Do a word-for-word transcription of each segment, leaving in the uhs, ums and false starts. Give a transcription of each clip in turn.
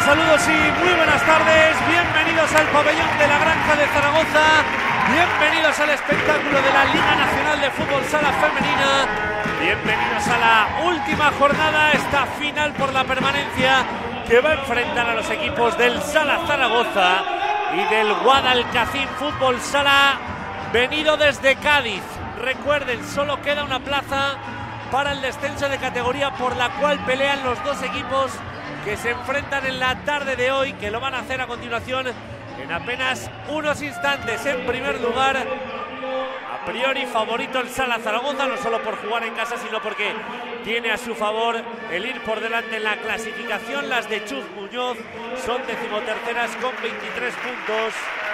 Saludos y muy buenas tardes, bienvenidos al pabellón de la Granja de Zaragoza, bienvenidos al espectáculo de la Liga Nacional de Fútbol Sala Femenina, bienvenidos a la última jornada, esta final por la permanencia que va a enfrentar a los equipos del Sala Zaragoza y del Guadalcacín Fútbol Sala, venido desde Cádiz. Recuerden, solo queda una plaza para el descenso de categoría por la cual pelean los dos equipos que se enfrentan en la tarde de hoy, que lo van a hacer a continuación en apenas unos instantes. En primer lugar, a priori favorito el Sala Zaragoza, no solo por jugar en casa, sino porque tiene a su favor el ir por delante en la clasificación. Las de Chus Muñoz son decimoterceras con veintitrés puntos.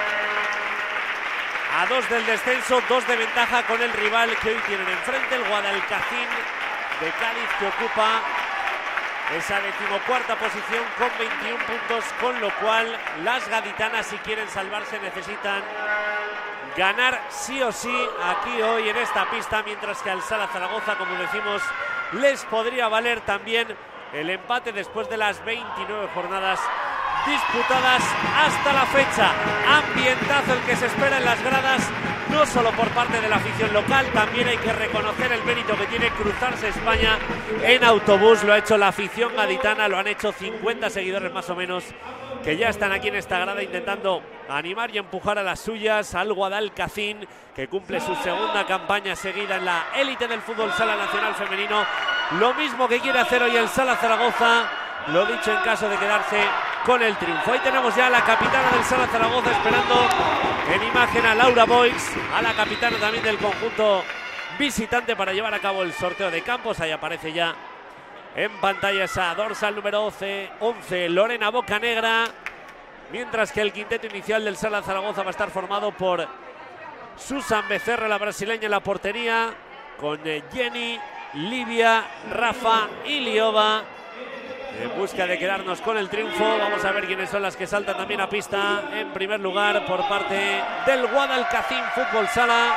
A dos del descenso, dos de ventaja con el rival que hoy tienen enfrente, el Guadalcacín de Cádiz, que ocupa esa decimocuarta posición con veintiún puntos, con lo cual las gaditanas, si quieren salvarse, necesitan ganar sí o sí aquí hoy en esta pista, mientras que al Sala Zaragoza, como decimos, les podría valer también el empate después de las veintinueve jornadas disputadas hasta la fecha. Ambientazo el que se espera en las gradas, no solo por parte de la afición local, también hay que reconocer el mérito que tiene cruzarse España en autobús. Lo ha hecho la afición gaditana, lo han hecho cincuenta seguidores más o menos, que ya están aquí en esta grada intentando animar y empujar a las suyas, al Guadalcacín, que cumple su segunda campaña seguida en la élite del fútbol sala nacional femenino. Lo mismo que quiere hacer hoy el Sala Zaragoza, lo dicho, en caso de quedarse con el triunfo. Ahí tenemos ya a la capitana del Sala Zaragoza esperando en imagen a Laura Boix, a la capitana también del conjunto visitante, para llevar a cabo el sorteo de campos. Ahí aparece ya en pantalla esa dorsal número once, Lorena Bocanegra, mientras que el quinteto inicial del Sala Zaragoza va a estar formado por Susan Becerra, la brasileña, en la portería, con Jenny, Livia, Rafa y Liova, en busca de quedarnos con el triunfo. Vamos a ver quiénes son las que saltan también a pista. En primer lugar, por parte del Guadalcacín Fútbol Sala,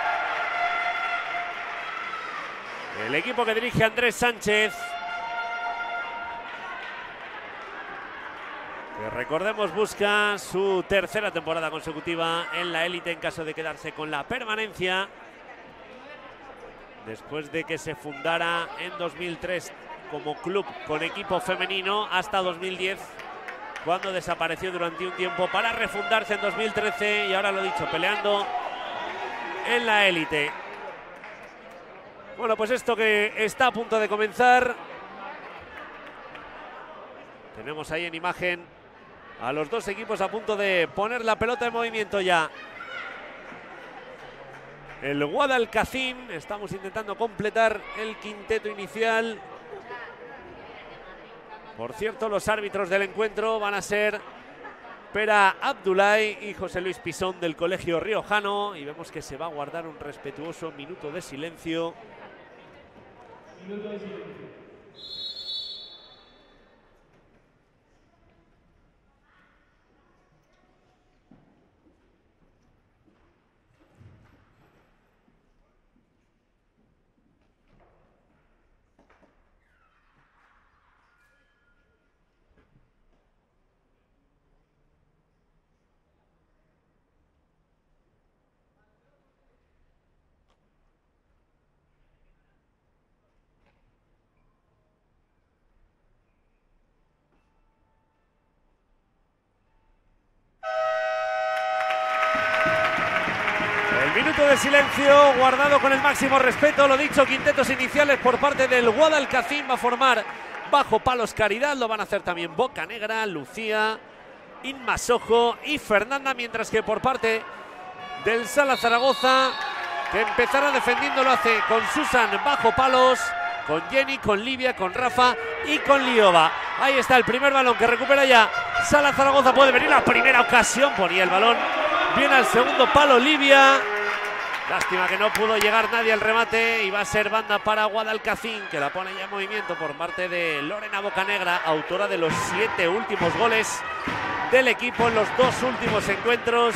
el equipo que dirige Andrés Sánchez, que recordemos busca su tercera temporada consecutiva en la élite en caso de quedarse con la permanencia, después de que se fundara en dos mil tres como club con equipo femenino hasta dos mil diez, cuando desapareció durante un tiempo para refundarse en dos mil trece y ahora, lo dicho, peleando en la élite. Bueno, pues esto que está a punto de comenzar, tenemos ahí en imagen a los dos equipos a punto de poner la pelota en movimiento ya. El Guadalcacín, estamos intentando completar el quinteto inicial. Por cierto, los árbitros del encuentro van a ser Pera Abdulay y José Luis Pisón del Colegio Riojano, y vemos que se va a guardar un respetuoso minuto de silencio. Minuto de silencio. Minuto de silencio guardado con el máximo respeto. Lo dicho, quintetos iniciales por parte del Guadalcacín. Va a formar bajo palos Caridad, lo van a hacer también Bocanegra, Lucía, Inma Sojo y Fernanda, mientras que por parte del Sala Zaragoza, que empezará defendiendo, lo hace con Susan bajo palos, con Jenny, con Livia, con Rafa y con Liova. Ahí está el primer balón que recupera ya Sala Zaragoza. Puede venir la primera ocasión, ponía el balón bien al segundo palo Livia. Lástima que no pudo llegar nadie al remate, y va a ser banda para Guadalcacín, que la pone ya en movimiento por parte de Lorena Bocanegra, autora de los siete últimos goles del equipo en los dos últimos encuentros.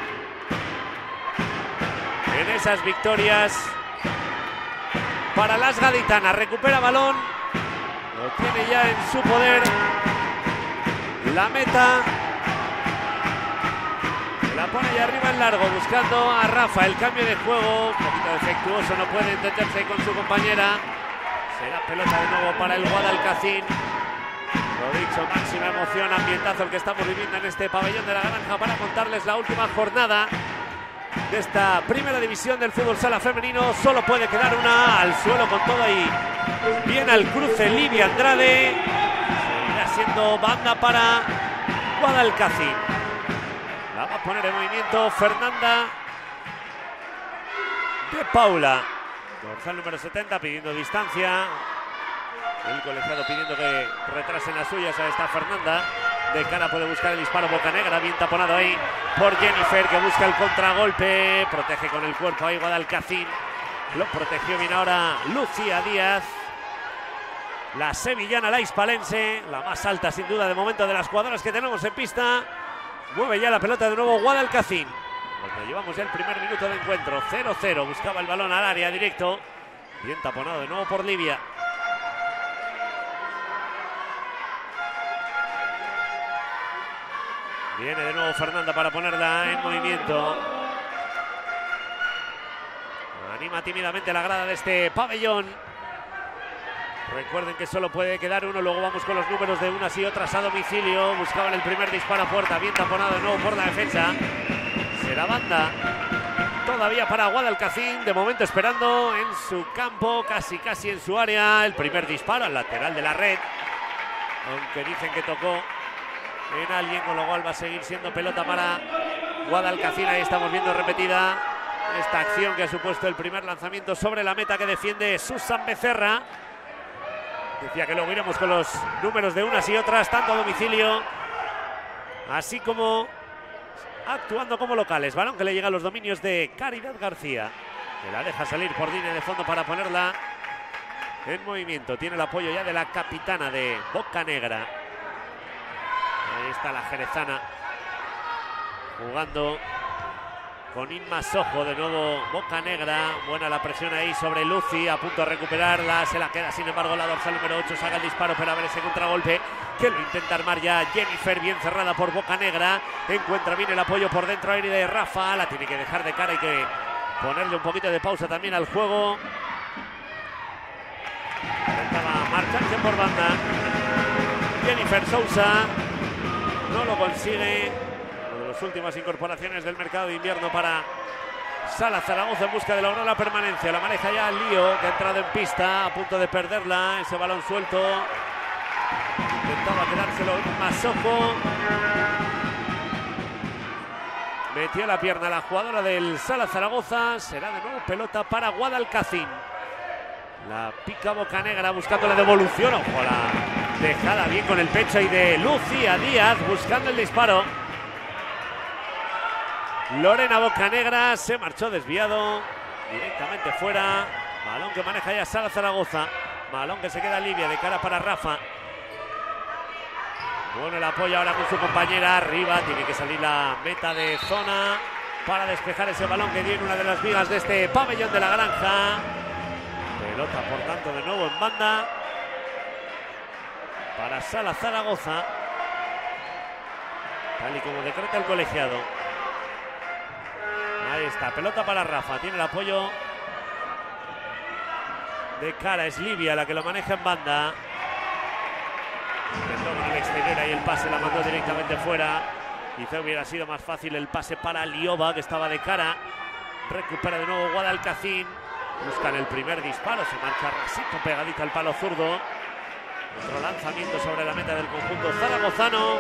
En esas victorias para las gaditanas. Recupera balón, lo tiene ya en su poder la meta. La pone ahí arriba en largo, buscando a Rafa. El cambio de juego, un poquito defectuoso, no puede entenderse con su compañera. Será pelota de nuevo para el Guadalcacín. Lo dicho, máxima emoción, ambientazo el que estamos viviendo en este pabellón de la Granja para contarles la última jornada de esta primera división del fútbol sala femenino. Solo puede quedar una, al suelo con todo ahí. Bien al cruce Livia Andrade. Seguirá siendo banda para Guadalcacín. La va a poner en movimiento Fernanda de Paula. Dorsal número setenta pidiendo distancia. El colegiado pidiendo que retrasen las suyas. Ahí está Fernanda. De cara puede buscar el disparo Bocanegra. Bien taponado ahí por Jennifer, que busca el contragolpe. Protege con el cuerpo ahí Guadalcacín. Lo protegió bien ahora Lucía Díaz. La sevillana, la hispalense. La más alta sin duda de momento de las jugadoras que tenemos en pista. Mueve ya la pelota de nuevo Guadalcacín. Cuando llevamos ya el primer minuto de encuentro. cero cero. Buscaba el balón al área directo. Bien taponado de nuevo por Livia. Viene de nuevo Fernanda para ponerla en movimiento. Anima tímidamente la grada de este pabellón. Recuerden que solo puede quedar uno. Luego vamos con los números de unas y otras a domicilio. Buscaban el primer disparo a puerta. Bien taponado de nuevo por la defensa. Será banda todavía para Guadalcacín. De momento esperando en su campo, casi casi en su área. El primer disparo al lateral de la red. Aunque dicen que tocó en alguien, con lo cual va a seguir siendo pelota para Guadalcacín. Ahí estamos viendo repetida esta acción que ha supuesto el primer lanzamiento sobre la meta que defiende Susan Becerra. Decía que luego iremos con los números de unas y otras, tanto a domicilio así como actuando como locales. Balón que le llega a los dominios de Caridad García, que la deja salir por línea de fondo para ponerla en movimiento. Tiene el apoyo ya de la capitana de Bocanegra. Ahí está la jerezana jugando con Inma Sojo. De nuevo Bocanegra. Buena la presión ahí sobre Lucy. A punto de recuperarla. Se la queda sin embargo la dorsal número ocho. Saca el disparo, pero a ver ese contragolpe que lo intenta armar ya Jennifer. Bien cerrada por Bocanegra. Encuentra bien el apoyo por dentro ahí de Rafa. La tiene que dejar de cara. Hay que ponerle un poquito de pausa también al juego. Intentaba marcharse por banda Jennifer Sousa. No lo consigue. Una de las últimas incorporaciones del mercado de invierno para Sala Zaragoza en busca de lograr la permanencia. La maneja ya Lío, que ha entrado en pista, a punto de perderla. Ese balón suelto. Intentaba quedárselo Masojo. Metió la pierna la jugadora del Sala Zaragoza. Será de nuevo pelota para Guadalcacín. La pica Bocanegra buscando la devolución. Ojo, la dejada bien con el pecho y de Lucía Díaz buscando el disparo. Lorena Bocanegra se marchó desviado directamente fuera. Balón que maneja ya Sala Zaragoza. Balón que se queda Livia de cara para Rafa. Bueno, el apoyo ahora con su compañera arriba. Tiene que salir la meta de zona para despejar ese balón que dio en una de las vigas de este pabellón de la Granja. Pelota, por tanto, de nuevo en banda para Sala Zaragoza, tal y como decreta el colegiado. Ahí está, pelota para Rafa. Tiene el apoyo de cara. Es Livia la que lo maneja en banda. Intentó con el exterior ahí el pase, la mandó directamente fuera. Quizá hubiera sido más fácil el pase para Liova, que estaba de cara. Recupera de nuevo Guadalcacín. Buscan el primer disparo, se marcha rasito pegadita al palo zurdo. Otro lanzamiento sobre la meta del conjunto zaragozano,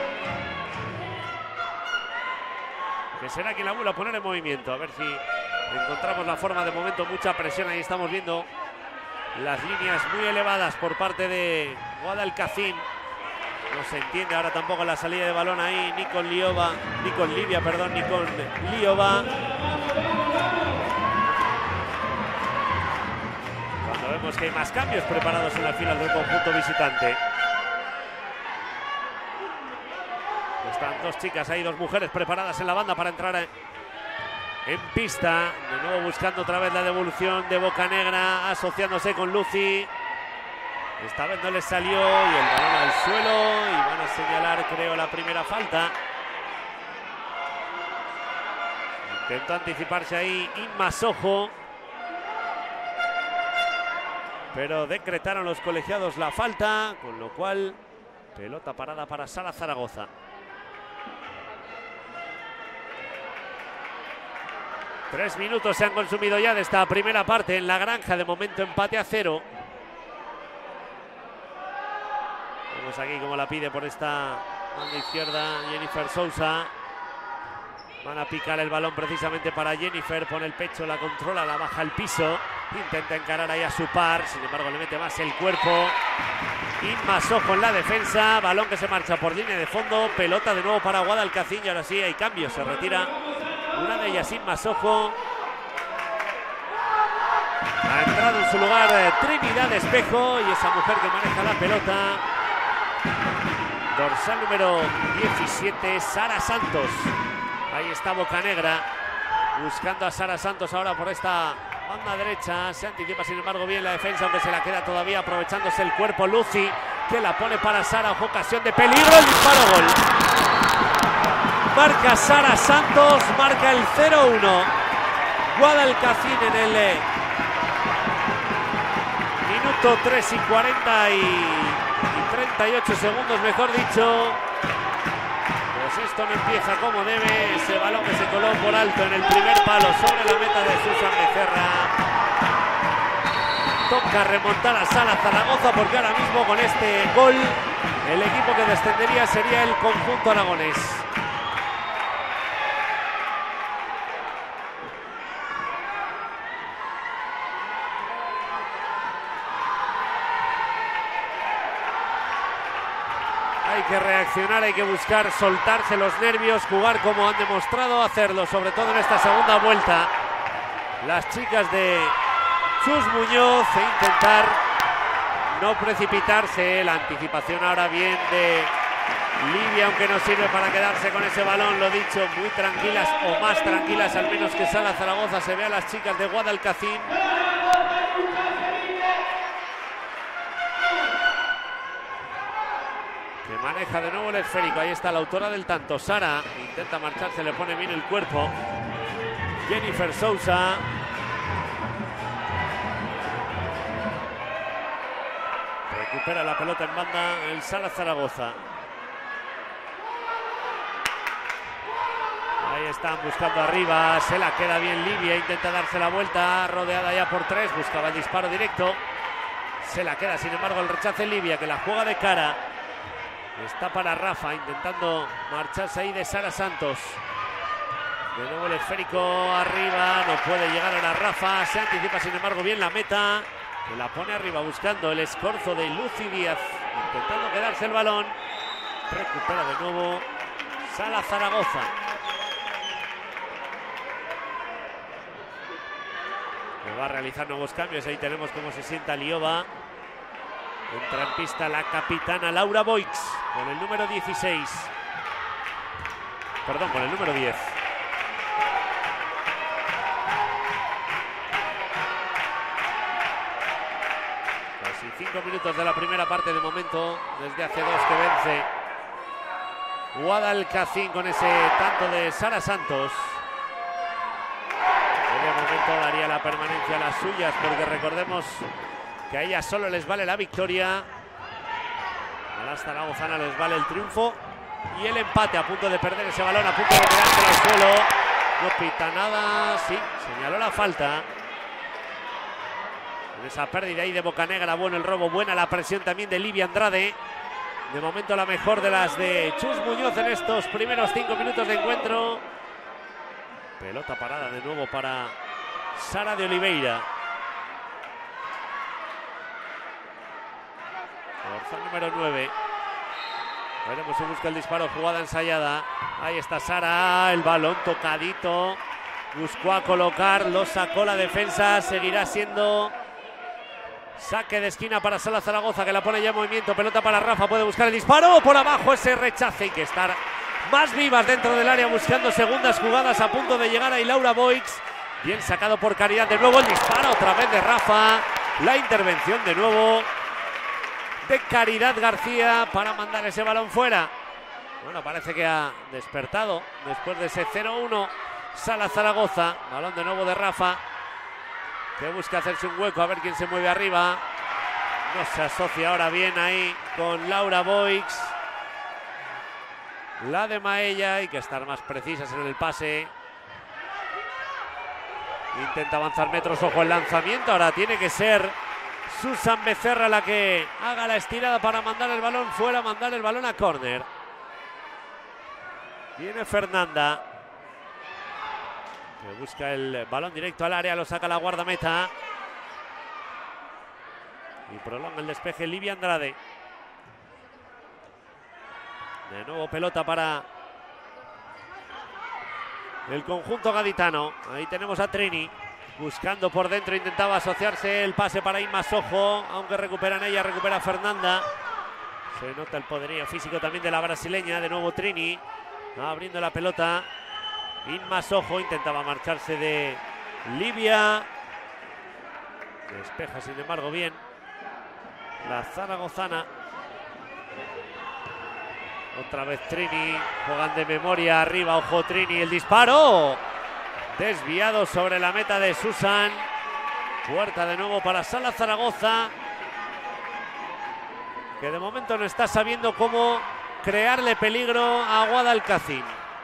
que será quien la vuelva a poner en movimiento. A ver si encontramos la forma. De momento mucha presión, ahí estamos viendo las líneas muy elevadas por parte de Guadalcacín. No se entiende ahora tampoco la salida de balón ahí, ni con Liova, ni con Livia, perdón, ni con Liova. Vemos que hay más cambios preparados en las filas del conjunto visitante. Están dos chicas ahí, dos mujeres preparadas en la banda para entrar en pista. De nuevo buscando otra vez la devolución de Bocanegra, asociándose con Lucy. Esta vez no les salió y el balón al suelo y van a señalar, creo, la primera falta. Intentó anticiparse ahí Inma Sojo, pero decretaron los colegiados la falta, con lo cual pelota parada para Sara Zaragoza. Tres minutos se han consumido ya de esta primera parte en la Granja, de momento empate a cero. Vemos aquí como la pide por esta banda izquierda Jennifer Sousa. Van a picar el balón precisamente para Jennifer, pone el pecho, la controla, la baja al piso. Intenta encarar ahí a su par, sin embargo le mete más el cuerpo. Inma Sojo en la defensa, balón que se marcha por línea de fondo, pelota de nuevo para Guadalcacín y ahora sí hay cambios, se retira una de ellas Inma Sojo. Ha entrado en su lugar eh, Trinidad Espejo y esa mujer que maneja la pelota. Dorsal número diecisiete, Sara Santos. Ahí está Bocanegra buscando a Sara Santos ahora por esta banda derecha. Se anticipa sin embargo bien la defensa, aunque se la queda todavía aprovechándose el cuerpo Lucy, que la pone para Sara. Ocasión de peligro, el disparo, gol. Marca Sara Santos, marca el cero uno. Guadalcacín en el eh, minuto tres y cuarenta y treinta y ocho segundos, mejor dicho. Pues esto no empieza como debe. Ese balón que se coló por alto en el primer palo sobre la meta de Susan Becerra. Toca remontar a Sara Zaragoza, porque ahora mismo con este gol el equipo que descendería sería el conjunto aragonés. Hay que reaccionar, hay que buscar soltarse los nervios, jugar como han demostrado hacerlo, sobre todo en esta segunda vuelta. Las chicas de Chus Muñoz, e intentar no precipitarse. La anticipación ahora bien de Livia, aunque no sirve para quedarse con ese balón, lo dicho, muy tranquilas o más tranquilas al menos que Sara Zaragoza. Se ve a las chicas de Guadalcacín. Que maneja de nuevo el esférico. Ahí está la autora del tanto, Sara. Intenta marcharse, le pone bien el cuerpo. Jennifer Sousa. Recupera la pelota en banda el Sara Zaragoza. Ahí están buscando arriba. Se la queda bien Livia. Intenta darse la vuelta. Rodeada ya por tres. Buscaba el disparo directo. Se la queda, sin embargo, el rechace Livia, que la juega de cara. Está para Rafa, intentando marcharse ahí de Sara Santos. De nuevo el esférico arriba, no puede llegar a la Rafa. Se anticipa sin embargo bien la meta, que la pone arriba buscando el escorzo de Lucy Díaz, intentando quedarse el balón. Recupera de nuevo Sara Zaragoza. Que va a realizar nuevos cambios. Ahí tenemos cómo se sienta Liova. Entra en pista la capitana Laura Boix con el número dieciséis. Perdón, con el número diez. Casi cinco minutos de la primera parte de momento, desde hace dos que vence Guadalcacín con ese tanto de Sara Santos. En el momento daría la permanencia a las suyas, porque recordemos que a ellas solo les vale la victoria. A las zaragozanas les vale el triunfo y el empate. A punto de perder ese balón, a punto de quedarse al suelo. No pita nada. Sí, señaló la falta. En esa pérdida ahí de Bocanegra, bueno el robo, buena la presión también de Livia Andrade. De momento la mejor de las de Chus Muñoz en estos primeros cinco minutos de encuentro. Pelota parada de nuevo para Sara de Oliveira. Dorsal número nueve. Veremos si busca el disparo, jugada ensayada. Ahí está Sara, el balón tocadito. Buscó a colocar, lo sacó la defensa. Seguirá siendo saque de esquina para Sara Zaragoza, que la pone ya en movimiento. Pelota para Rafa, puede buscar el disparo. Por abajo ese rechace. Hay que estar más vivas dentro del área buscando segundas jugadas. A punto de llegar ahí Laura Boix. Bien sacado por Caridad. De nuevo el disparo otra vez de Rafa. La intervención de nuevo de Caridad García para mandar ese balón fuera. Bueno, parece que ha despertado después de ese cero uno. Sala Zaragoza, balón de nuevo de Rafa, que busca hacerse un hueco a ver quién se mueve arriba. No se asocia ahora bien ahí con Laura Boix. La de Maella, hay que estar más precisas en el pase. Intenta avanzar metros, ojo el lanzamiento, ahora tiene que ser Susan Becerra la que haga la estirada para mandar el balón fuera, mandar el balón a córner. Viene Fernanda, que busca el balón directo al área, lo saca la guardameta. Y prolonga el despeje Livia Andrade. De nuevo pelota para el conjunto gaditano. Ahí tenemos a Trini buscando por dentro, intentaba asociarse el pase para Inma Sojo, aunque recuperan ella, recupera Fernanda. Se nota el poderío físico también de la brasileña. De nuevo Trini abriendo la pelota. Inma Sojo intentaba marcharse de Livia. Despeja sin embargo bien la zaragozana. Otra vez Trini, juegan de memoria arriba, ojo Trini, el disparo desviado sobre la meta de Susan. Puerta de nuevo para Sala Zaragoza, que de momento no está sabiendo cómo crearle peligro a Guadalcacín.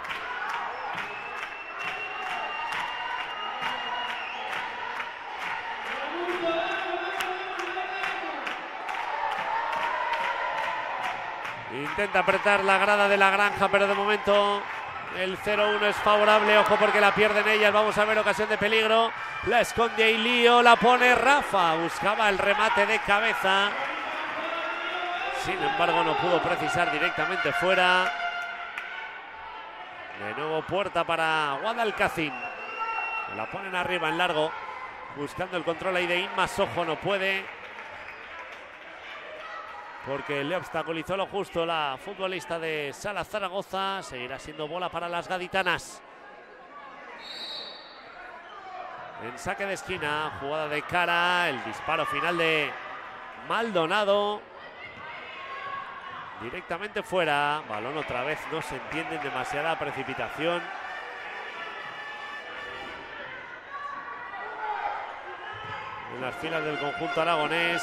Intenta apretar la grada de la Granja, pero de momento el cero uno es favorable. Ojo porque la pierden ellas. Vamos a ver ocasión de peligro. La esconde ahí Lío, la pone Rafa. Buscaba el remate de cabeza. Sin embargo no pudo precisar, directamente fuera. De nuevo puerta para Guadalcacín. La ponen arriba en largo. Buscando el control ahí de Inma Sojo, no puede. Porque le obstaculizó lo justo la futbolista de Sala Zaragoza. Seguirá siendo bola para las gaditanas. En saque de esquina, jugada de cara, el disparo final de Maldonado. Directamente fuera, balón otra vez, no se entiende, demasiada precipitación. En las filas del conjunto aragonés.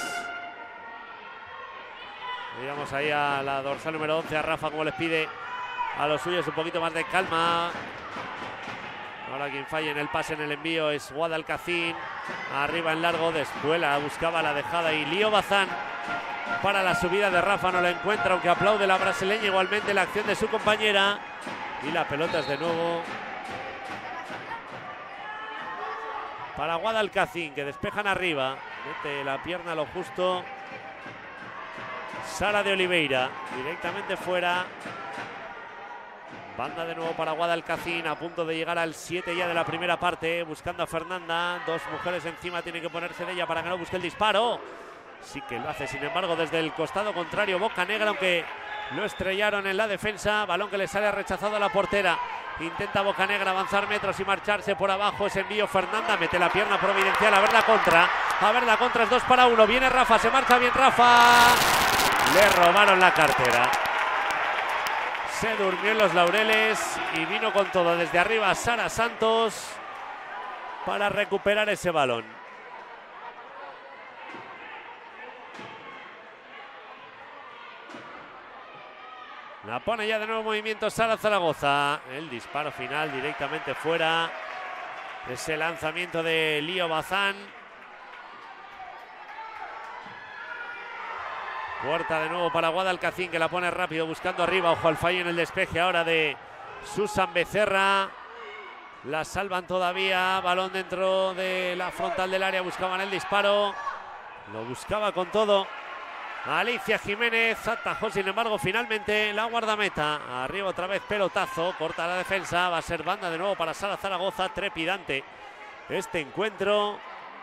Veíamos ahí a la dorsal número once, a Rafa, como les pide a los suyos un poquito más de calma. Ahora quien falla en el pase, en el envío, es Guadalcacín. Arriba en largo, despuela, buscaba la dejada y Lío Bazán para la subida de Rafa, no la encuentra, aunque aplaude la brasileña igualmente la acción de su compañera. Y la pelota es de nuevo para Guadalcacín, que despejan arriba. Mete la pierna a lo justo Sara de Oliveira, directamente fuera. Banda de nuevo para Guadalcacín, a punto de llegar al siete ya de la primera parte, buscando a Fernanda. Dos mujeres encima, tiene que ponerse de ella para que no busque el disparo. Sí que lo hace, sin embargo, desde el costado contrario, Bocanegra, aunque lo estrellaron en la defensa. Balón que le sale rechazado a la portera. Intenta Bocanegra avanzar metros y marcharse por abajo. Ese envío Fernanda, mete la pierna providencial, a ver la contra. A ver la contra, es dos para uno. Viene Rafa, se marcha bien Rafa. Le robaron la cartera. Se durmió en los laureles y vino con todo desde arriba Sara Santos para recuperar ese balón. La pone ya de nuevo en movimiento Sara Zaragoza. El disparo final directamente fuera. Ese lanzamiento de Lío Bazán. Puerta de nuevo para Guadalcacín, que la pone rápido buscando arriba. Ojo al fallo en el despeje ahora de Susan Becerra. La salvan todavía. Balón dentro de la frontal del área. Buscaban el disparo. Lo buscaba con todo Alicia Jiménez. Atajó sin embargo finalmente la guardameta. Arriba otra vez pelotazo. Corta la defensa. Va a ser banda de nuevo para Sara Zaragoza. Trepidante este encuentro,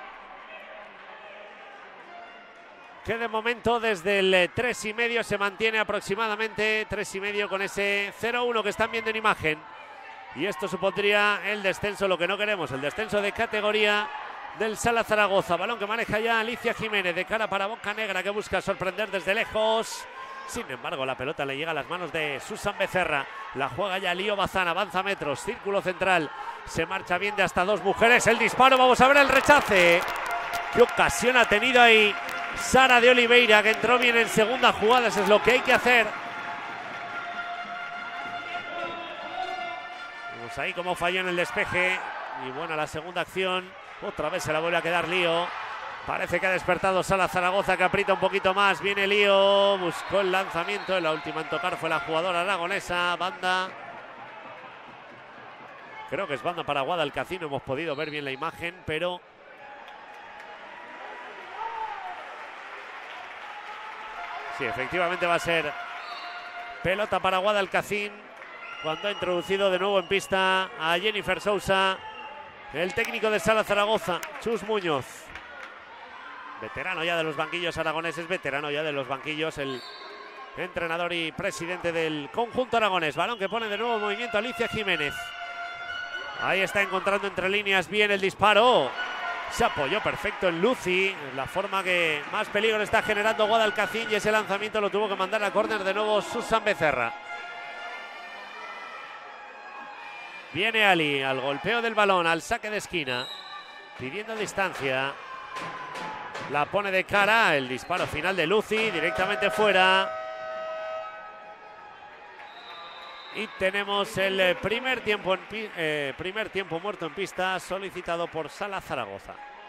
que de momento desde el tres y medio se mantiene aproximadamente tres y medio con ese cero uno que están viendo en imagen. Y esto supondría el descenso, lo que no queremos, el descenso de categoría del Sala Zaragoza. Balón que maneja ya Alicia Jiménez de cara para Bocanegra, que busca sorprender desde lejos. Sin embargo, la pelota le llega a las manos de Susan Becerra. La juega ya Lío Bazán, avanza metros, círculo central. Se marcha bien de hasta dos mujeres. El disparo, vamos a ver el rechace. Qué ocasión ha tenido ahí Sara de Oliveira, que entró bien en segunda jugada. Eso es lo que hay que hacer. Vemos ahí cómo falló en el despeje. Y buena la segunda acción. Otra vez se la vuelve a quedar Lío. Parece que ha despertado Sala Zaragoza, que aprieta un poquito más. Viene Lío, buscó el lanzamiento. La última en tocar fue la jugadora aragonesa. Banda. Creo que es banda para Guadalcacín. No hemos podido ver bien la imagen, pero... sí, efectivamente va a ser pelota para Guadalcacín. Cuando ha introducido de nuevo en pista a Jennifer Sousa, el técnico de Sala Zaragoza, Chus Muñoz. Veterano ya de los banquillos aragoneses, veterano ya de los banquillos, el entrenador y presidente del conjunto aragonés. Balón que pone de nuevo en movimiento Alicia Jiménez. Ahí está encontrando entre líneas bien el disparo. Se apoyó perfecto en Lucy, la forma que más peligro está generando Guadalcacín, y ese lanzamiento lo tuvo que mandar a córner de nuevo Susan Becerra. Viene Ali al golpeo del balón, al saque de esquina, pidiendo distancia. La pone de cara, el disparo final de Lucy, directamente fuera. Y tenemos el primer tiempo, en eh, primer tiempo muerto en pista, solicitado por Sala Zaragoza.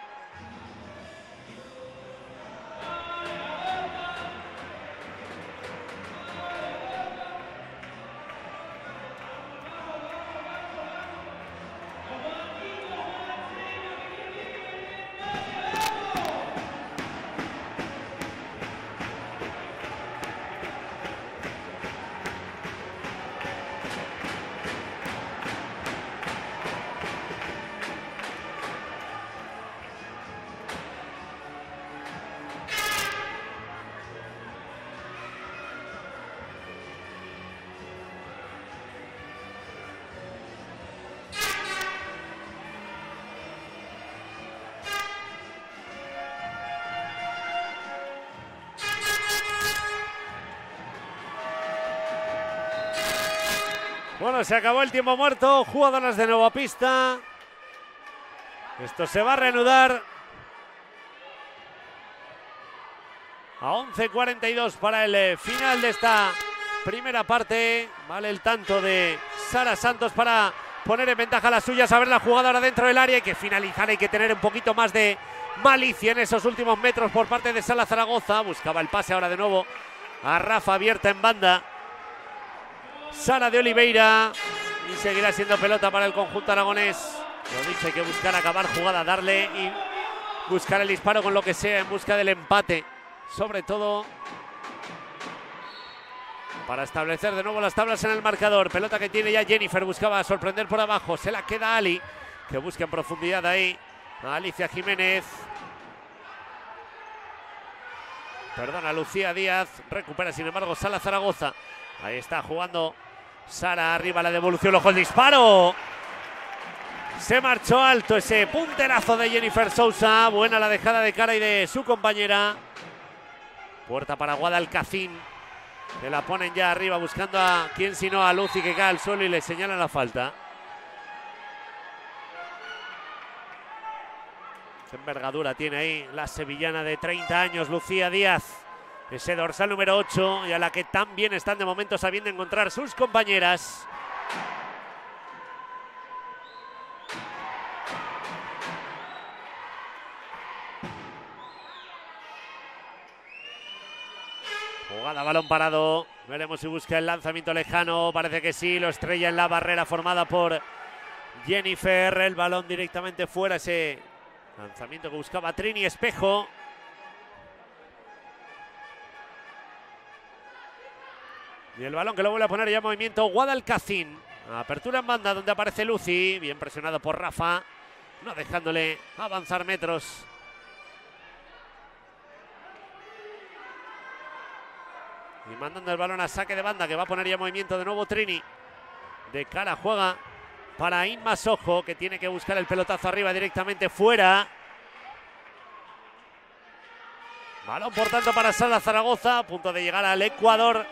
Bueno, se acabó el tiempo muerto, jugadoras de nuevo a pista. Esto se va a reanudar a once cuarenta y dos para el final de esta primera parte. Vale el tanto de Sara Santos para poner en ventaja a las suyas. A ver la jugadora dentro del área. Hay que finalizar, hay que tener un poquito más de malicia en esos últimos metros por parte de Sala Zaragoza. Buscaba el pase ahora de nuevo a Rafa, abierta en banda. Sara de Oliveira, y seguirá siendo pelota para el conjunto aragonés. Lo dicho, hay que buscar acabar jugada, darle y buscar el disparo con lo que sea en busca del empate. Sobre todo para establecer de nuevo las tablas en el marcador. Pelota que tiene ya Jennifer, buscaba sorprender por abajo. Se la queda Ali, que busca en profundidad ahí a Alicia Jiménez. Perdona, Lucía Díaz. Recupera sin embargo Sala Zaragoza. Ahí está jugando Sara, arriba la devolución, ojo el disparo. Se marchó alto ese punterazo de Jennifer Sousa. Buena la dejada de cara y de su compañera. Puerta para Guadalcacín, que la ponen ya arriba buscando a quien sino a Lucy, que cae al suelo y le señalan la falta. Qué envergadura tiene ahí la sevillana de treinta años, Lucía Díaz. Ese dorsal número ocho, y a la que tan bien están de momento sabiendo encontrar sus compañeras. Jugada, balón parado. Veremos si busca el lanzamiento lejano. Parece que sí, lo estrella en la barrera formada por Jennifer. El balón directamente fuera, ese lanzamiento que buscaba Trini Espejo. Y el balón que lo vuelve a poner ya en movimiento Guadalcacín. Apertura en banda donde aparece Lucy. Bien presionado por Rafa, no dejándole avanzar metros. Y mandando el balón a saque de banda, que va a poner ya en movimiento de nuevo Trini. De cara juega para Inma Sojo, que tiene que buscar el pelotazo arriba directamente fuera. Balón por tanto para Sala Zaragoza, a punto de llegar al Ecuador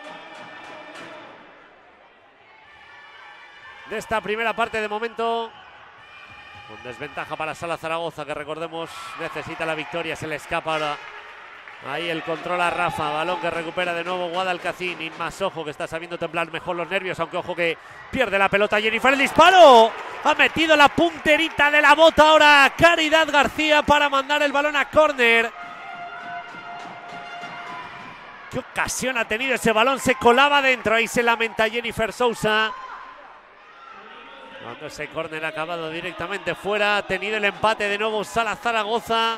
de esta primera parte de momento. Con desventaja para Sala Zaragoza, que recordemos necesita la victoria, se le escapa ahora. Ahí el control a Rafa, balón que recupera de nuevo Guadalcacín. Inmas, ojo, que está sabiendo templar mejor los nervios, aunque ojo que pierde la pelota Jennifer. El disparo, ha metido la punterita de la bota ahora Caridad García para mandar el balón a córner. Qué ocasión ha tenido ese balón, se colaba dentro, ahí se lamenta Jennifer Sousa. Cuando ese córner ha acabado directamente fuera, ha tenido el empate de nuevo Sala Zaragoza.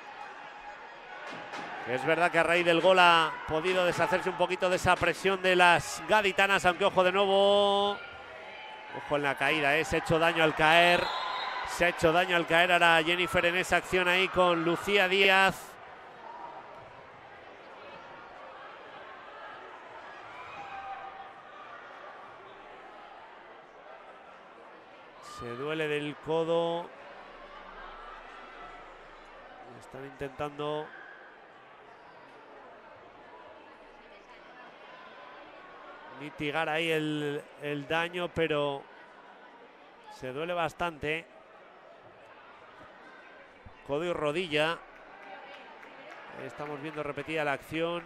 Es verdad que a raíz del gol ha podido deshacerse un poquito de esa presión de las gaditanas, aunque ojo de nuevo, ojo en la caída, ¿eh? Se ha hecho daño al caer, se ha hecho daño al caer ahora Jennifer en esa acción ahí con Lucía Díaz. Se duele del codo. Están intentando mitigar ahí el, el daño, pero se duele bastante. Codo y rodilla. Estamos viendo repetida la acción.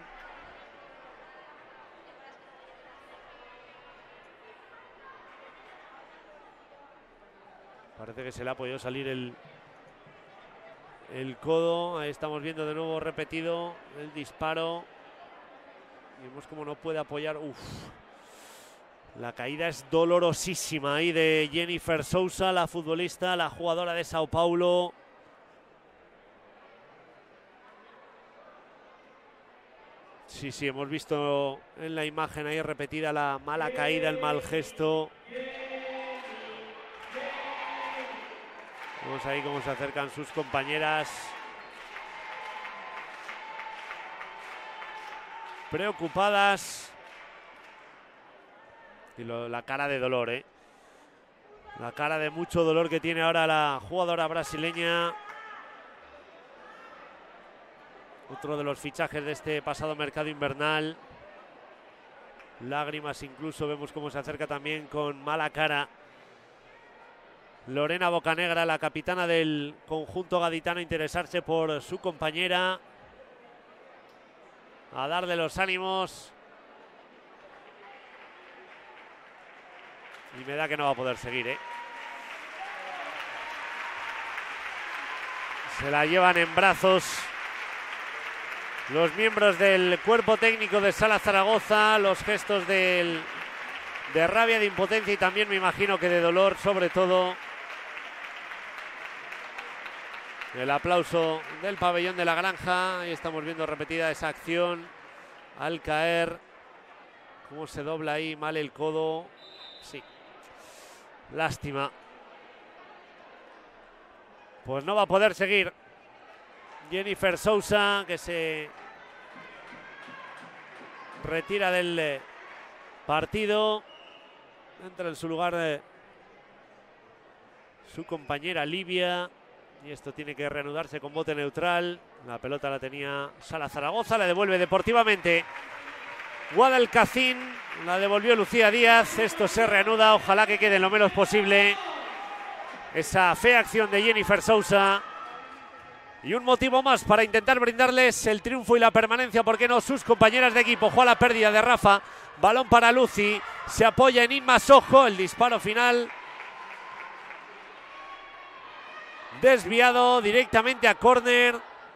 Parece que se le ha podido salir el, el codo. Ahí estamos viendo de nuevo repetido el disparo. Y vemos como no puede apoyar. Uf. La caída es dolorosísima ahí de Jennifer Sousa, la futbolista, la jugadora de Sao Paulo. Sí, sí, hemos visto en la imagen ahí repetida la mala caída, el mal gesto. Vemos ahí cómo se acercan sus compañeras. Preocupadas. Y lo, la cara de dolor, ¿eh? La cara de mucho dolor que tiene ahora la jugadora brasileña. Otro de los fichajes de este pasado mercado invernal. Lágrimas incluso, vemos cómo se acerca también con mala cara Lorena Bocanegra, la capitana del conjunto gaditano, a interesarse por su compañera, a darle los ánimos. Y me da que no va a poder seguir, ¿eh? Se la llevan en brazos los miembros del cuerpo técnico de Sala Zaragoza, los gestos del, de rabia, de impotencia y también me imagino que de dolor, sobre todo. El aplauso del pabellón de la Granja. Ahí estamos viendo repetida esa acción al caer. Cómo se dobla ahí mal el codo. Sí. Lástima. Pues no va a poder seguir Jennifer Sousa, que se retira del partido. Entra en su lugar eh, su compañera Livia. Y esto tiene que reanudarse con bote neutral. La pelota la tenía Sala Zaragoza, la devuelve deportivamente Guadalcacín, la devolvió Lucía Díaz. Esto se reanuda, ojalá que quede lo menos posible esa fea acción de Jennifer Sousa. Y un motivo más para intentar brindarles el triunfo y la permanencia, ¿por qué no? Sus compañeras de equipo. Juega la pérdida de Rafa, balón para Lucy, se apoya en Inmas, ojo, el disparo final desviado directamente a córner.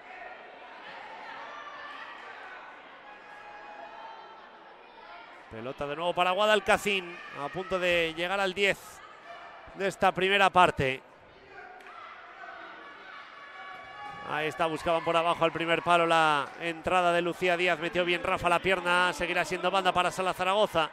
Pelota de nuevo para Guadalcacín, a punto de llegar al diez de esta primera parte. Ahí está, buscaban por abajo al primer palo la entrada de Lucía Díaz. Metió bien Rafa la pierna, seguirá siendo banda para Sala Zaragoza.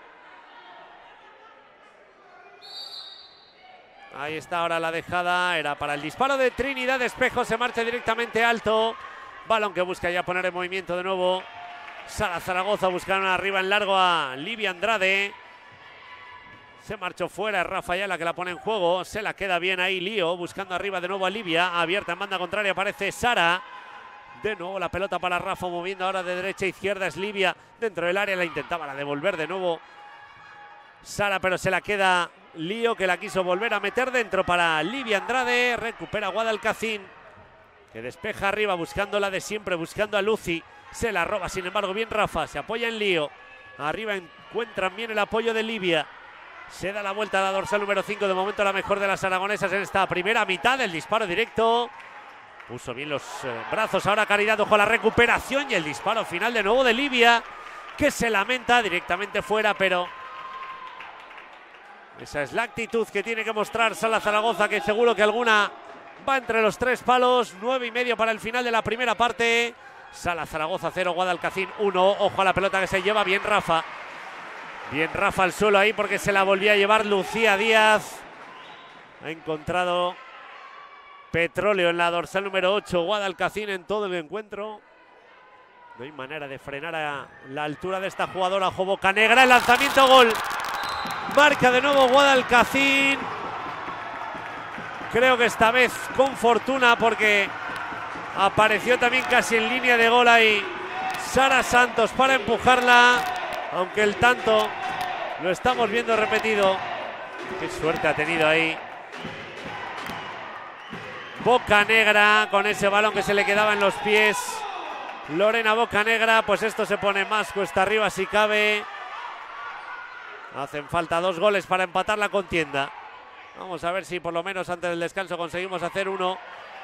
Ahí está ahora la dejada, era para el disparo de Trinidad Espejo, se marcha directamente alto. Balón que busca ya poner en movimiento de nuevo Sala Zaragoza, buscaron arriba en largo a Livia Andrade. Se marchó fuera, Rafa ya la que la pone en juego, se la queda bien ahí Lío, buscando arriba de nuevo a Livia, abierta en banda contraria aparece Sara. De nuevo la pelota para Rafa, moviendo ahora de derecha a izquierda. Es Livia dentro del área, la intentaba la devolver de nuevo Sara, pero se la queda Lío, que la quiso volver a meter dentro para Livia Andrade. Recupera Guadalcacín, que despeja arriba, buscando la de siempre, buscando a Lucy. Se la roba, sin embargo, bien Rafa, se apoya en Lío. Arriba encuentran bien el apoyo de Livia. Se da la vuelta a la dorsal número cinco, de momento la mejor de las aragonesas en esta primera mitad. El disparo directo, puso bien los eh, brazos ahora Caridad, ojo a la recuperación y el disparo final de nuevo de Livia, que se lamenta directamente fuera, pero esa es la actitud que tiene que mostrar Sala Zaragoza, que seguro que alguna va entre los tres palos. Nueve y medio para el final de la primera parte. Sala Zaragoza cero, Guadalcacín uno. Ojo a la pelota que se lleva bien Rafa. Bien Rafa al suelo ahí porque se la volvía a llevar Lucía Díaz. Ha encontrado petróleo en la dorsal número ocho. Guadalcacín en todo el encuentro. No hay manera de frenar a la altura de esta jugadora. Ojo, Bocanegra, el lanzamiento, gol. Marca de nuevo Guadalcacín. Creo que esta vez con fortuna, porque apareció también casi en línea de gol ahí Sara Santos para empujarla, aunque el tanto lo estamos viendo repetido. Qué suerte ha tenido ahí Bocanegra con ese balón que se le quedaba en los pies. Lorena Bocanegra, pues esto se pone más cuesta arriba si cabe. Hacen falta dos goles para empatar la contienda. Vamos a ver si por lo menos antes del descanso conseguimos hacer uno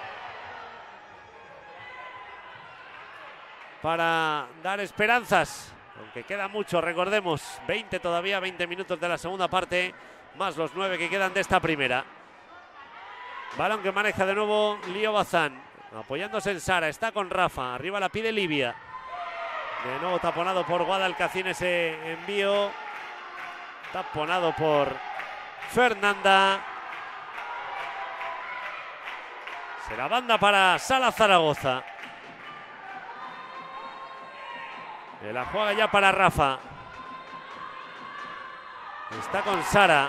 para dar esperanzas, aunque queda mucho, recordemos, veinte todavía, veinte minutos de la segunda parte, más los nueve que quedan de esta primera. Balón que maneja de nuevo Lío Bazán, apoyándose en Sara, está con Rafa, arriba la pide Livia. De nuevo taponado por Guadalcacín ese envío, taponado por Fernanda. Será banda para Sala Zaragoza. Se la juega ya para Rafa. Está con Sara.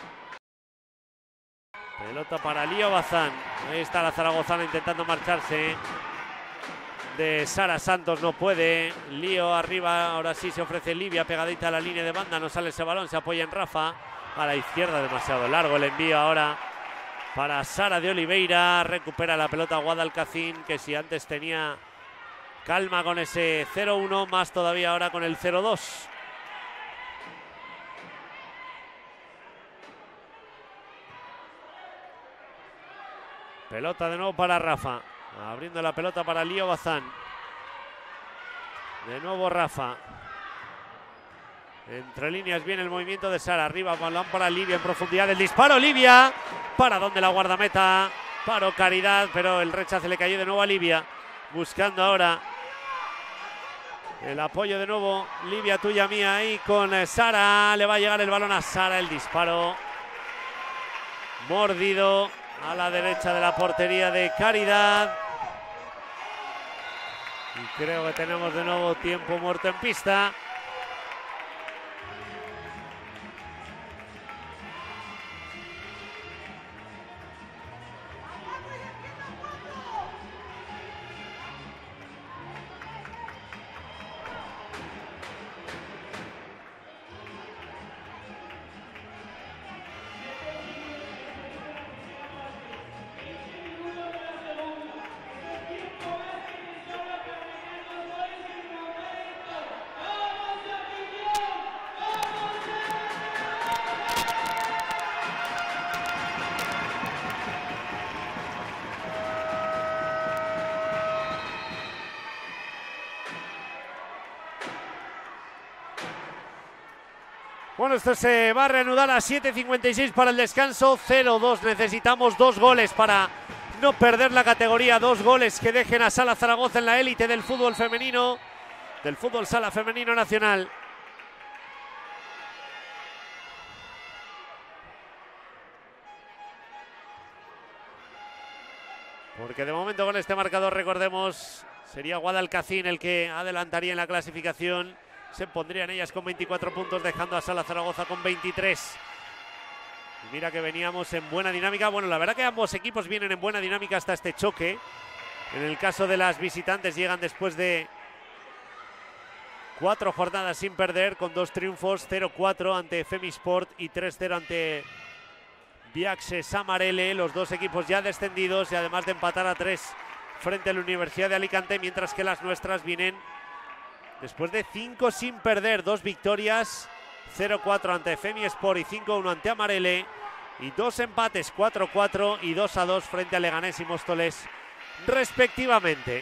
Pelota para Lío Bazán. Ahí está la zaragozana intentando marcharse de Sara Santos, no puede. Lío arriba, ahora sí se ofrece Livia, pegadita a la línea de banda, no sale ese balón, se apoya en Rafa. A la izquierda, demasiado largo el envío ahora para Sara de Oliveira. Recupera la pelota Guadalcacín, que si antes tenía calma con ese cero uno, más todavía ahora con el cero dos. Pelota de nuevo para Rafa. Abriendo la pelota para Lío Bazán. De nuevo Rafa. Entre líneas viene el movimiento de Sara. Arriba, balón para Livia en profundidad. El disparo, Livia. ¿Para dónde la guardameta? Paró Caridad, pero el rechazo le cayó de nuevo a Livia. Buscando ahora el apoyo de nuevo. Livia, tuya, mía, ahí con Sara. Le va a llegar el balón a Sara. El disparo mordido a la derecha de la portería de Caridad. Y creo que tenemos de nuevo tiempo muerto en pista. Bueno, esto se va a reanudar a siete cincuenta y seis para el descanso, cero dos. Necesitamos dos goles para no perder la categoría, dos goles que dejen a Sala Zaragoza en la élite del fútbol femenino, del fútbol sala femenino nacional. Porque de momento con este marcador, recordemos, sería Guadalcacín el que adelantaría en la clasificación. Se pondrían ellas con veinticuatro puntos, dejando a Sala Zaragoza con veintitrés. Y mira que veníamos en buena dinámica. Bueno, la verdad que ambos equipos vienen en buena dinámica hasta este choque. En el caso de las visitantes llegan después de cuatro jornadas sin perder, con dos triunfos, cero cuatro ante Femisport y tres cero ante Biaxe Samarele, los dos equipos ya descendidos y además de empatar a tres frente a la Universidad de Alicante, mientras que las nuestras vienen después de cinco sin perder, dos victorias, cero cuatro ante Femisport y cinco uno ante Amarele, y dos empates, cuatro cuatro y dos a dos frente a Leganés y Móstoles, respectivamente.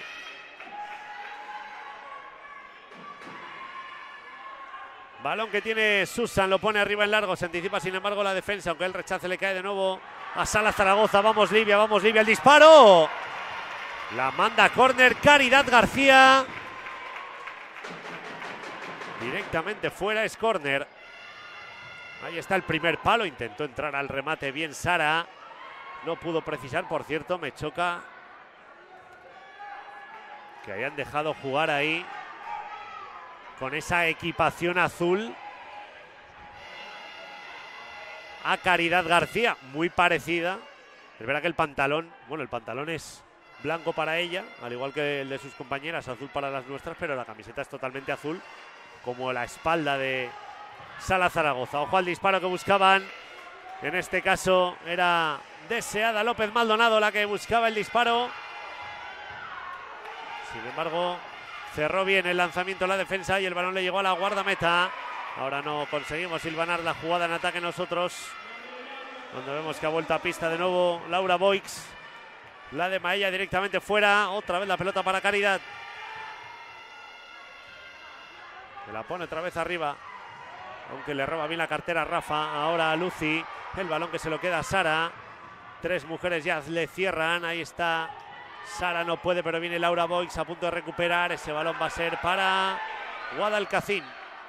Balón que tiene Susan, lo pone arriba en largo, se anticipa sin embargo la defensa, aunque el rechace le cae de nuevo a Sala Zaragoza. Vamos Livia, vamos Livia, el disparo. La manda a córner Caridad García. Directamente fuera, es córner. Ahí está el primer palo, intentó entrar al remate bien Sara. No pudo precisar, por cierto, me choca que hayan dejado jugar ahí con esa equipación azul a Caridad García, muy parecida. Es verdad que el pantalón, bueno, el pantalón es blanco para ella, al igual que el de sus compañeras, azul para las nuestras, pero la camiseta es totalmente azul, como la espalda de Sala Zaragoza. Ojo al disparo que buscaban, en este caso era Deseada López Maldonado la que buscaba el disparo. Sin embargo, cerró bien el lanzamiento la defensa y el balón le llegó a la guardameta. Ahora no conseguimos silvanar la jugada en ataque nosotros, donde vemos que ha vuelto a pista de nuevo Laura Boix. La de Maella directamente fuera. Otra vez la pelota para Caridad. Se la pone otra vez arriba, aunque le roba bien la cartera a Rafa. Ahora a Lucy. El balón que se lo queda a Sara. Tres mujeres ya le cierran. Ahí está Sara, no puede, pero viene Laura Boix a punto de recuperar. Ese balón va a ser para Guadalcacín.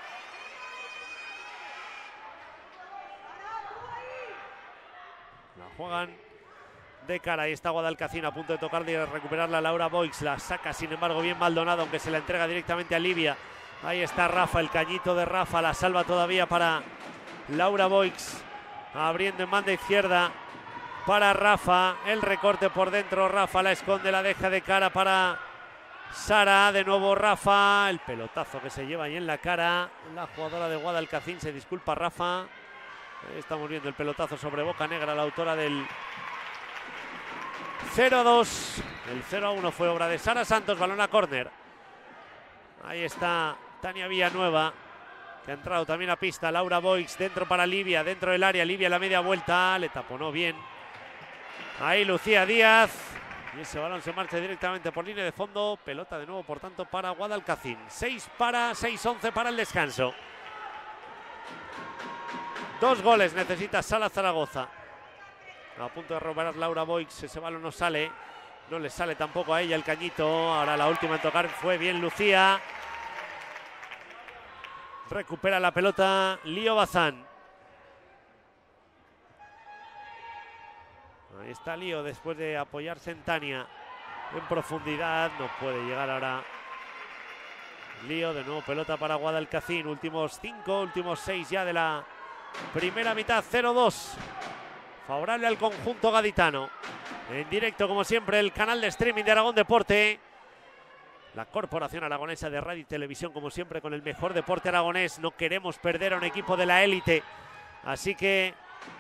La juegan de cara. Ahí está Guadalcacín a punto de tocarle y de recuperarla Laura Boix. La saca, sin embargo, bien Maldonado, aunque se la entrega directamente a Livia. Ahí está Rafa, el cañito de Rafa. La salva todavía para Laura Boix. Abriendo en banda izquierda para Rafa, el recorte por dentro, Rafa la esconde, la deja de cara para Sara, de nuevo Rafa, el pelotazo que se lleva ahí en la cara, la jugadora de Guadalcacín, se disculpa Rafa. Ahí estamos viendo el pelotazo sobre Bocanegra, la autora del cero a dos, el cero a uno fue obra de Sara Santos, balón a córner. Ahí está Tania Villanueva, que ha entrado también a pista, Laura Boix, dentro para Livia, dentro del área, Livia la media vuelta, le taponó bien. Ahí Lucía Díaz, y ese balón se marcha directamente por línea de fondo. Pelota de nuevo, por tanto, para Guadalcacín. seis para, seis once para el descanso. Dos goles necesita Sala Zaragoza. A punto de robar Laura Boix, ese balón no sale. No le sale tampoco a ella el cañito. Ahora la última en tocar fue bien Lucía. Recupera la pelota Lío Bazán. Ahí está Lío después de apoyarse en Tania en profundidad. No puede llegar ahora Lío. De nuevo pelota para Guadalcacín. Últimos cinco, últimos seis ya de la primera mitad. cero dos. Favorable al conjunto gaditano. En directo, como siempre, el canal de streaming de Aragón Deporte. La Corporación Aragonesa de Radio y Televisión, como siempre, con el mejor deporte aragonés. No queremos perder a un equipo de la élite. Así que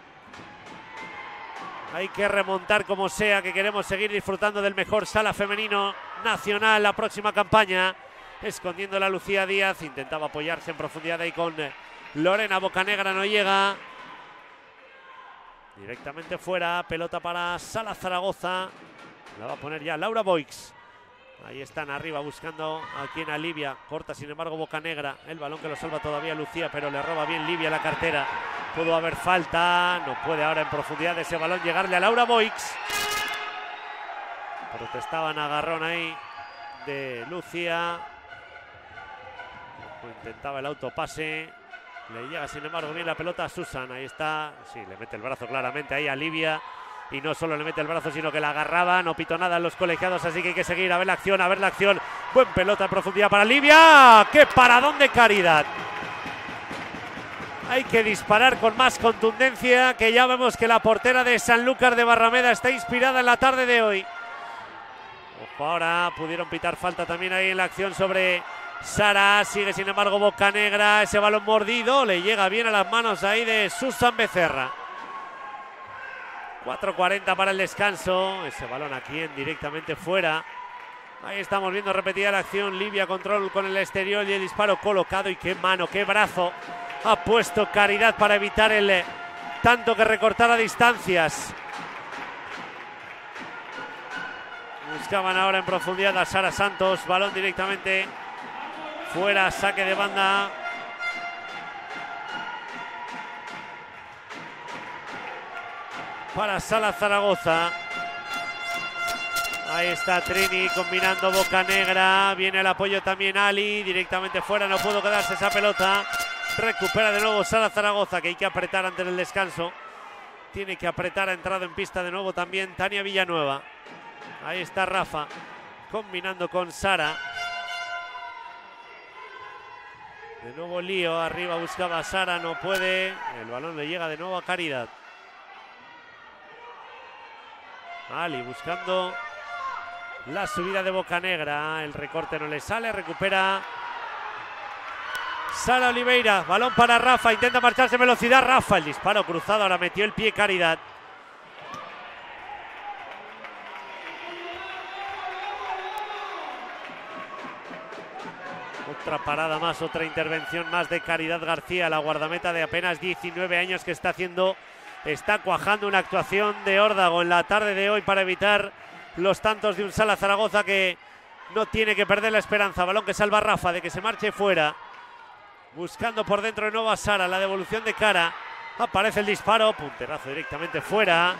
hay que remontar como sea, que queremos seguir disfrutando del mejor sala femenino nacional la próxima campaña. Escondiendo la Lucía Díaz, intentaba apoyarse en profundidad ahí con Lorena Bocanegra, no llega. Directamente fuera, pelota para Sala Zaragoza. La va a poner ya Laura Boix. Ahí están arriba buscando a quien a Livia. Corta sin embargo Bocanegra. El balón que lo salva todavía Lucía, pero le roba bien Livia la cartera. Pudo haber falta. No puede ahora en profundidad de ese balón llegarle a Laura Boix. Protestaban agarrón ahí de Lucía. Intentaba el autopase. Le llega sin embargo bien la pelota a Susan. Ahí está. Sí, le mete el brazo claramente ahí a Livia. Y no solo le mete el brazo, sino que la agarraba. No pitó nada en los colegiados, así que hay que seguir a ver la acción, a ver la acción. Buen pelota en profundidad para Livia. ¡Qué paradón de Caridad! Hay que disparar con más contundencia, que ya vemos que la portera de Sanlúcar de Barrameda está inspirada en la tarde de hoy. Ojo, ahora pudieron pitar falta también ahí en la acción sobre Sara. Sigue sin embargo Bocanegra. Ese balón mordido le llega bien a las manos ahí de Susan Becerra. cuatro cuarenta para el descanso. Ese balón aquí en directamente fuera. Ahí estamos viendo repetida la acción. Livia control con el exterior y el disparo colocado. Y qué mano, qué brazo ha puesto Caridad para evitar el tanto que recortara distancias. Buscaban ahora en profundidad a Sara Santos. Balón directamente fuera, saque de banda. Para Sala Zaragoza. Ahí está Trini combinando Bocanegra. Viene el apoyo también Ali. Directamente fuera, no pudo quedarse esa pelota. Recupera de nuevo Sala Zaragoza, que hay que apretar antes del descanso. Tiene que apretar, ha entrado en pista de nuevo también Tania Villanueva. Ahí está Rafa combinando con Sara. De nuevo lío, arriba buscaba a Sara, no puede. El balón le llega de nuevo a Caridad. Ali buscando la subida de Bocanegra. El recorte no le sale, recupera Sara Oliveira. Balón para Rafa, intenta marcharse en velocidad. Rafa, el disparo cruzado, ahora metió el pie Caridad. Otra parada más, otra intervención más de Caridad García, la guardameta de apenas diecinueve años, que está haciendo, está cuajando una actuación de órdago en la tarde de hoy para evitar los tantos de un Sala Zaragoza que no tiene que perder la esperanza. Balón que salva Rafa de que se marche fuera. Buscando por dentro de nuevo a Sara, la devolución de cara. Aparece el disparo, punterazo directamente fuera.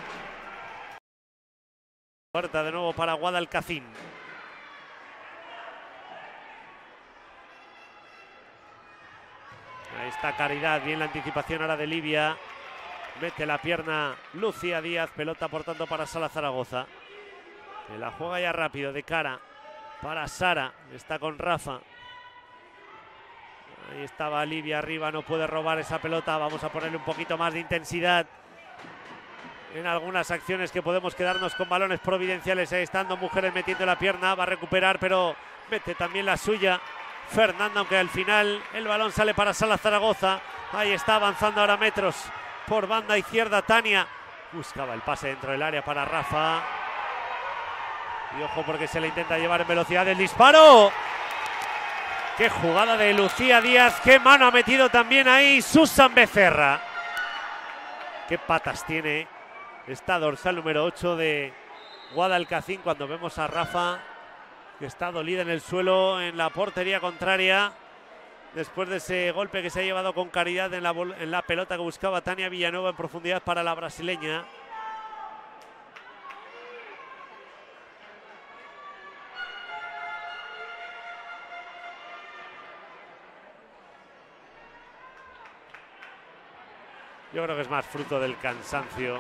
Puerta de nuevo para Guadalcacín. Ahí está Caridad, bien la anticipación ahora de Livia. Mete la pierna Lucía Díaz, pelota por tanto para Sala Zaragoza. Se la juega ya rápido, de cara para Sara, está con Rafa. Ahí estaba Livia arriba, no puede robar esa pelota. Vamos a ponerle un poquito más de intensidad en algunas acciones que podemos quedarnos con balones providenciales. Ahí están dos mujeres metiendo la pierna, va a recuperar, pero mete también la suya Fernanda, aunque al final el balón sale para Sala Zaragoza. Ahí está avanzando ahora metros por banda izquierda Tania. Buscaba el pase dentro del área para Rafa. Y ojo porque se le intenta llevar en velocidad el disparo. Qué jugada de Lucía Díaz. Qué mano ha metido también ahí Susan Becerra. Qué patas tiene esta dorsal número ocho de Guadalcacín cuando vemos a Rafa, que está dolida en el suelo en la portería contraria después de ese golpe que se ha llevado con Caridad en la, en la pelota que buscaba Tania Villanueva en profundidad para la brasileña. Yo creo que es más fruto del cansancio,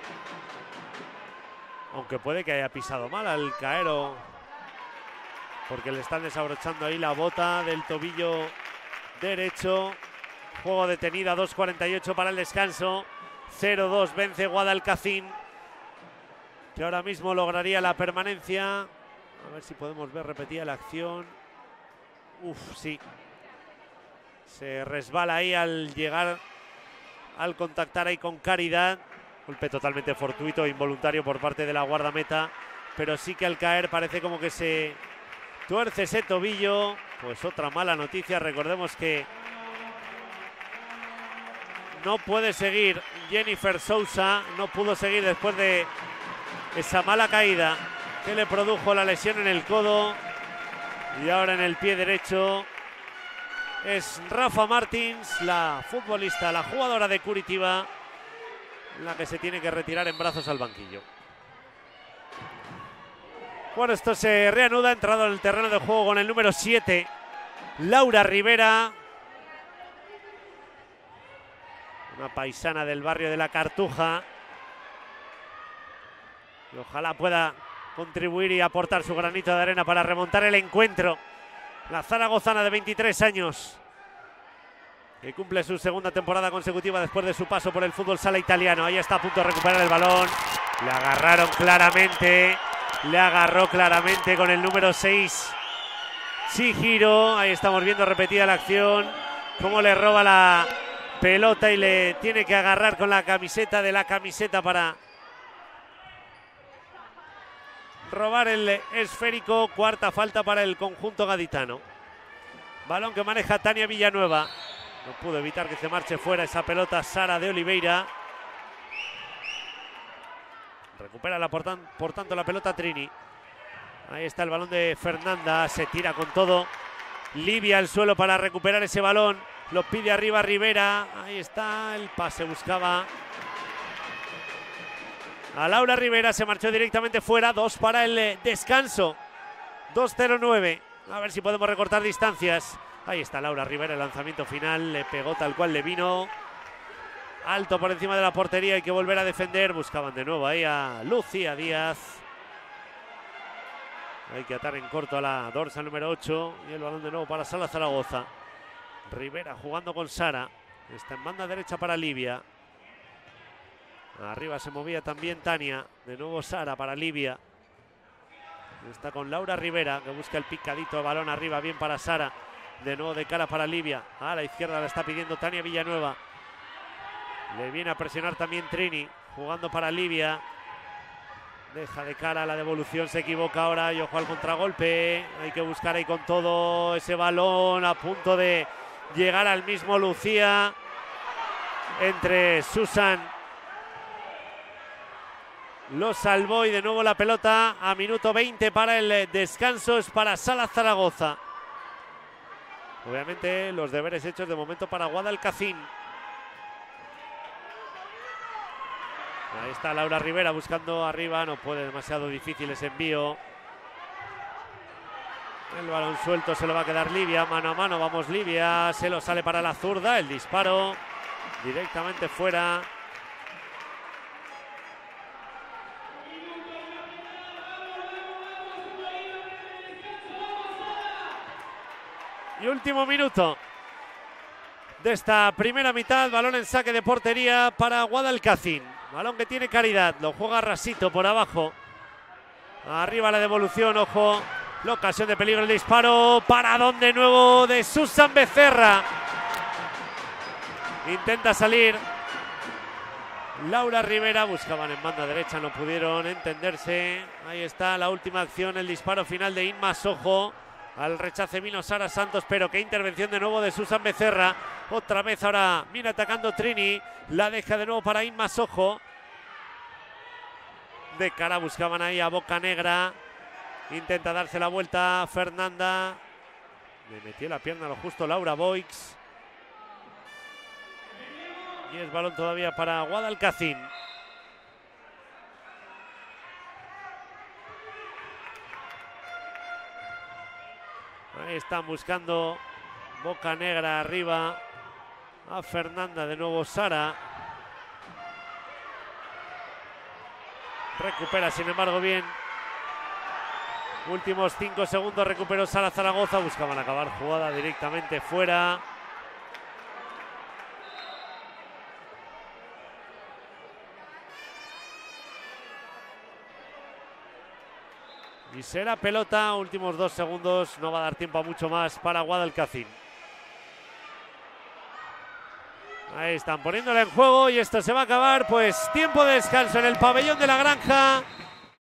aunque puede que haya pisado mal al caer, o porque le están desabrochando ahí la bota del tobillo derecho. Juego detenido a dos cuarenta y ocho para el descanso. cero dos vence Guadalcacín, que ahora mismo lograría la permanencia. A ver si podemos ver repetida la acción. Uf, sí. Se resbala ahí al llegar, al contactar ahí con Caridad. Golpe totalmente fortuito e involuntario por parte de la guardameta, pero sí que al caer parece como que se tuerce ese tobillo. Pues otra mala noticia. Recordemos que no puede seguir Jennifer Sousa, no pudo seguir después de esa mala caída que le produjo la lesión en el codo. Y ahora en el pie derecho es Rafa Martins, la futbolista, la jugadora de Curitiba, la que se tiene que retirar en brazos al banquillo. Bueno, esto se reanuda, entrado en el terreno de juego con el número siete, Laura Rivera, una paisana del barrio de La Cartuja, y ojalá pueda contribuir y aportar su granito de arena para remontar el encuentro. La zaragozana de veintitrés años, que cumple su segunda temporada consecutiva después de su paso por el fútbol sala italiano. Ahí está a punto de recuperar el balón. Le agarraron claramente. Le agarró claramente con el número seis. Chihiro, ahí estamos viendo repetida la acción. Cómo le roba la pelota y le tiene que agarrar con la camiseta de la camiseta para robar el esférico. Cuarta falta para el conjunto gaditano. Balón que maneja Tania Villanueva. No pudo evitar que se marche fuera esa pelota Sara de Oliveira. Recupera la, por, tan, por tanto la pelota Trini. Ahí está el balón de Fernanda. Se tira con todo. Livia al suelo para recuperar ese balón. Lo pide arriba Rivera. Ahí está el pase. Buscaba a Laura Rivera. Se marchó directamente fuera. Dos para el descanso. dos cero nueve. A ver si podemos recortar distancias. Ahí está Laura Rivera. El lanzamiento final. Le pegó tal cual le vino. Alto por encima de la portería. Hay que volver a defender. Buscaban de nuevo ahí a Lucía Díaz. Hay que atar en corto a la dorsal número ocho. Y el balón de nuevo para Sala Zaragoza. Rivera jugando con Sara. Está en banda derecha para Livia. Arriba se movía también Tania. De nuevo Sara para Livia. Está con Laura Rivera, que busca el picadito. Balón arriba, bien para Sara. De nuevo de cara para Livia. A la izquierda la está pidiendo Tania Villanueva. Le viene a presionar también Trini. Jugando para Livia. Deja de cara la devolución, se equivoca ahora y ojo al contragolpe. Hay que buscar ahí con todo ese balón a punto de llegar al mismo Lucía. Entre Susan. Lo salvó y de nuevo la pelota a minuto veinte para el descanso. Es para Sala Zaragoza. Obviamente los deberes hechos de momento para Guadalcacín. Ahí está Laura Rivera buscando arriba, no puede, demasiado difícil ese envío. El balón suelto se lo va a quedar Livia, mano a mano, vamos Livia, se lo sale para la zurda, el disparo directamente fuera. Y último minuto de esta primera mitad, balón en saque de portería para Guadalcacín. Balón que tiene Caridad, lo juega Rasito por abajo. Arriba la devolución, ojo. La ocasión de peligro, el disparo. Paradón de nuevo de Susan Becerra. Intenta salir Laura Rivera, buscaban en banda derecha, no pudieron entenderse. Ahí está la última acción, el disparo final de Inma Sojo. Al rechace vino Sara Santos, pero qué intervención de nuevo de Susan Becerra. Otra vez ahora viene atacando Trini. La deja de nuevo para Inma Sojo. De cara buscaban ahí a Boca Negra. Intenta darse la vuelta Fernanda. Le metió la pierna a lo justo Laura Boix. Y es balón todavía para Guadalcacín. Ahí están buscando Boca Negra arriba a Fernanda, de nuevo Sara. Recupera sin embargo bien. Últimos cinco segundos, recuperó Sala Zaragoza. Buscaban acabar jugada directamente fuera. Y será pelota, últimos dos segundos, no va a dar tiempo a mucho más para Guadalcacín. Ahí están poniéndola en juego y esto se va a acabar, pues tiempo de descanso en el pabellón de la Granja.